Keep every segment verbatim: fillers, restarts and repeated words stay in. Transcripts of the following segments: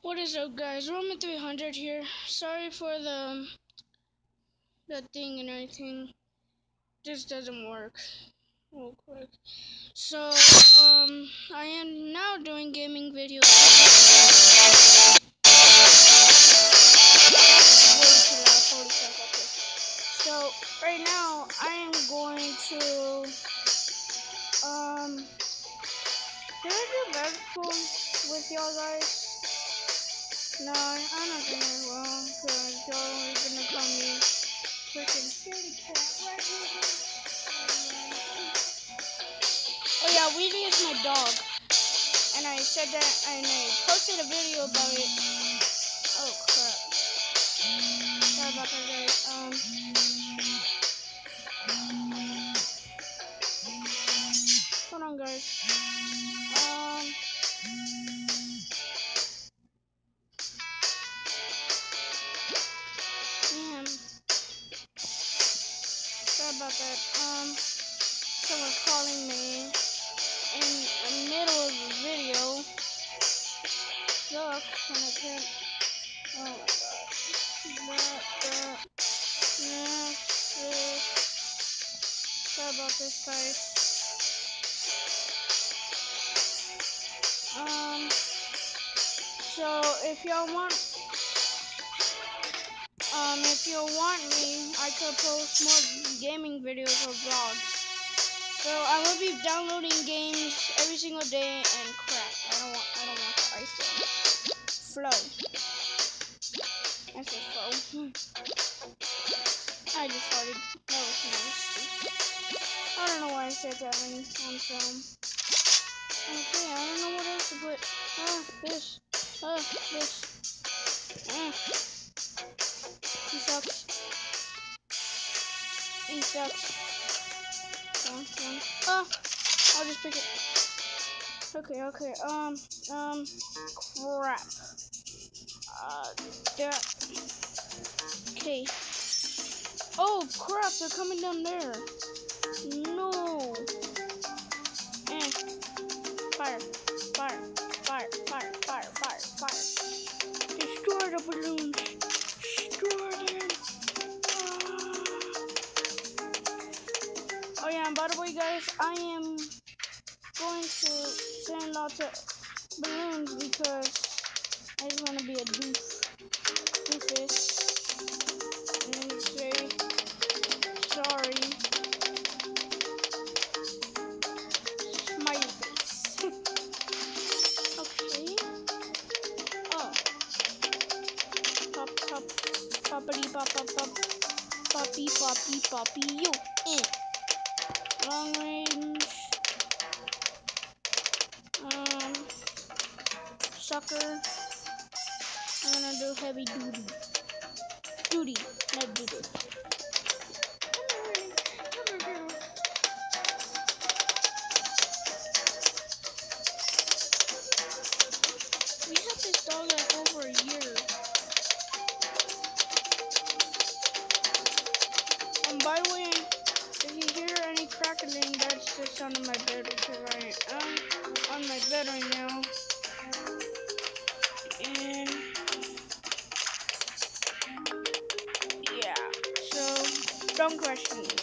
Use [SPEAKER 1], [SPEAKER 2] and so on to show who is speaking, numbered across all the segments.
[SPEAKER 1] What is up, guys? Roman three hundred here. Sorry for the the thing and everything. This doesn't work. Real quick. So, um, I am now doing gaming videos. Way too loud. Holy crap, okay. So, right now, I am going to, um, should I do basketball with y'all guys? No, I don't think I will, because y'all are gonna call me freaking scaredy cat, right, Weezy? Oh yeah, Weezy is my dog, and I said that, and I posted a video about it. Oh crap! Sorry about that, guys. Um, hold on, guys. Um, damn. Sorry about that. Um, someone's calling me in the middle of the video. Sucks when I can't. Oh my god. That, that, this, this. Sorry about this, guys. Um, so if y'all want, um, if you want me, I could post more gaming videos or vlogs. So I will be downloading games every single day. And crap, I don't want, I don't want the iPhone. Flow. I said flow. I just farted. That was nice. I don't know why I said that many times. So okay, I don't know what else to put. Ah, this. Ah, this. Ah, he sucks. He sucks. Come on, come on. Ah, I'll just pick it. Okay, okay. Um, um, crap. Uh, that. Okay. Oh crap! They're coming down there. No. Eh. Fire. Fire. Fire. Fire. Fire. Fire. Fire. Destroy the balloons. Destroy them. Ah. Oh yeah, and by the way, guys, I am going to send lots of balloons because I just want to be a doof, doofus, and then say sorry, smiley face. Okay. Oh, pop, pop, poppity, pop, pop, pop, poppy, poppy, poppy, yo, eh. Long range, um, sucker. I'm gonna do heavy duty, duty, not doodle. We had this dog like over a year. Um, by the way, if you hear any crackling, that's the sound of my bed because I am on my bed right now. And yeah, so don't question me.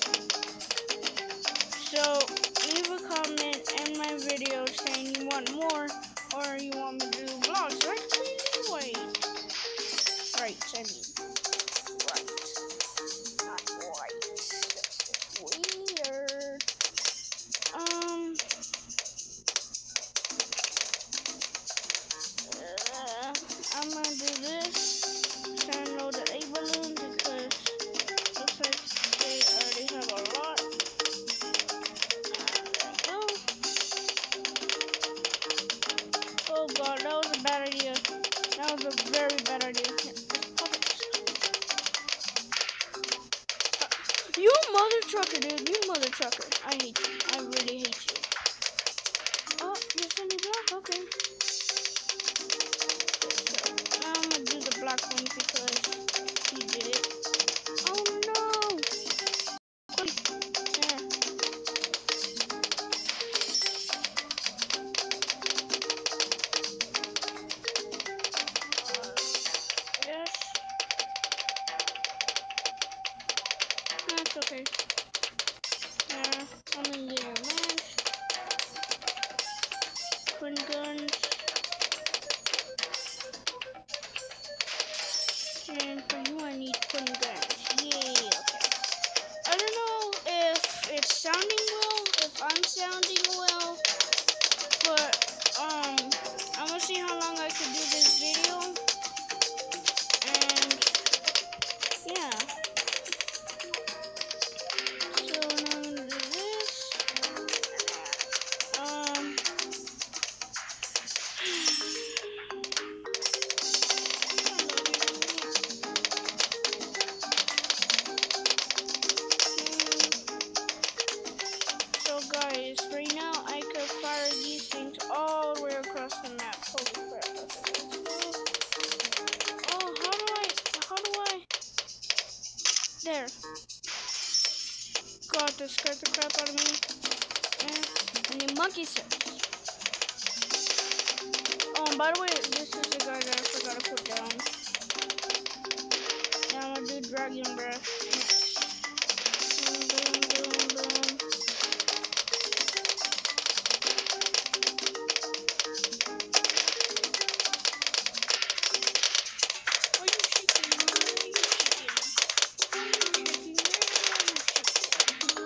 [SPEAKER 1] So leave a comment in my video saying you want more or you want me to do vlogs like Clearly White. Right, I mean, right, not white. Weird. Um, uh, I'm gonna do this. Send load of eight balloons because looks like they already have a lot. Uh, there we go. Oh god, that was a bad idea. That was a very bad idea. Here, just pop it. Uh, you mother trucker, dude. You mother trucker. I hate you. I really hate you. Oh, you sent me black? Okay. So, now I'm gonna do the black ones because he did it. Oh no! There. I'm gonna get a ranch, twin guns, and for you I need twin guns. Yay, okay. I don't know if it's sounding well, if I'm sounding well, but um, I'm gonna see how long I can do this video, and yeah. So now I'm gonna do this. Um, So guys, right now I could fire these things all the way across the map. Holy crap. Okay, let's go. Oh, how do I, how do I? There. God, this scared the crap out of me. And, and the monkey sucks. Oh, and by the way, this is the guy that I forgot to put down. Now I'm gonna do Dragon Breath next. Boom, boom, boom, boom. Are you chicken? Are you chicken? Are you chicken? Where are you chicken?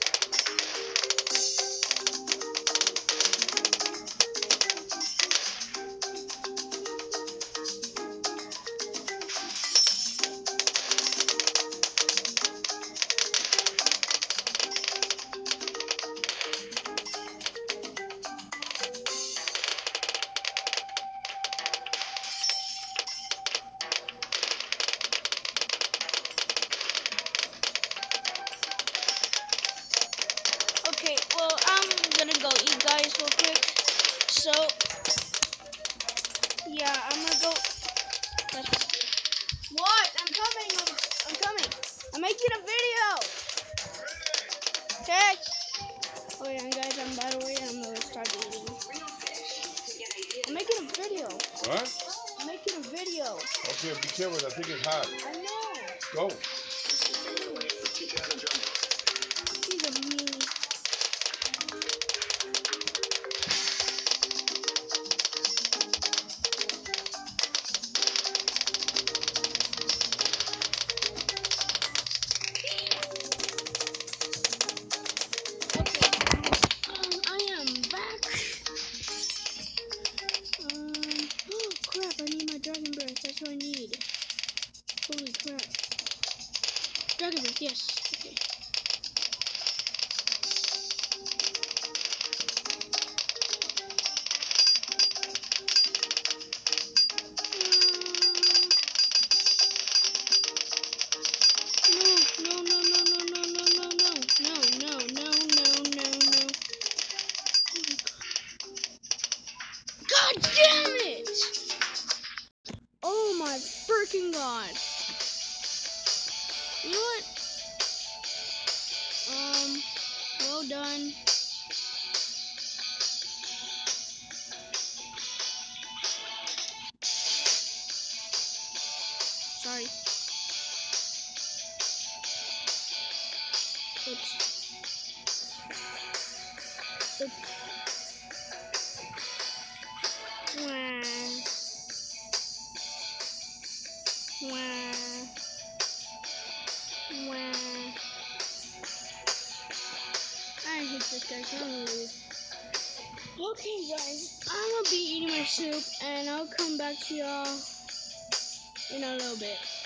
[SPEAKER 1] Okay, well, I'm gonna go eat, guys, real quick. So, yeah, I'm gonna go. What? I'm coming. I'm, I'm coming. I'm making a video. Okay. Oh yeah, and guys, I'm by the way, I'm gonna start eating. I'm making a video.
[SPEAKER 2] What?
[SPEAKER 1] I'm making a video.
[SPEAKER 2] Okay, be careful. I think it's hot.
[SPEAKER 1] I know.
[SPEAKER 2] Go.
[SPEAKER 1] He's a meanie. Okay. Um, I am back. Um, oh crap! I need my dragon breath. That's what I need. Holy crap! Dragon breath. Yes. Okay. No, no, no, no, no, no, no, no, no, no, no, no, no, no, no. Holy crap. God damn it! Oh my freaking god. You know what? Um, well done. Sorry. Oops. Oops. Wah. Wah. Wah. I hate this guy. I'm gonna leave. Okay, guys. I'm gonna be eating my soup, and I'll come back to y'all in a little bit.